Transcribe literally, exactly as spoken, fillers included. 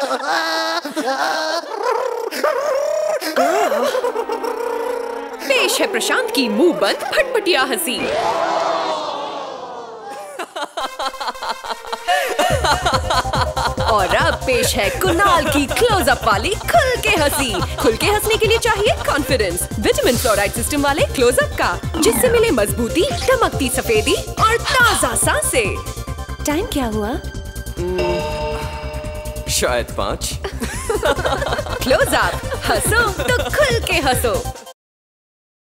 पेश है प्रशांत की मुंह बंद फटफटिया हंसी। और अब पेश है कुणाल की क्लोजअप वाली खुल के हंसी। खुल के हंसने के लिए चाहिए कॉन्फिडेंस, विटामिन फ्लोराइड सिस्टम वाले क्लोजअप का, जिससे मिले मजबूती, चमकती सफेदी और ताजा सांसें। टाइम क्या हुआ? शायद पाँच। क्लोजअप, हंसो तो खुल के हंसो।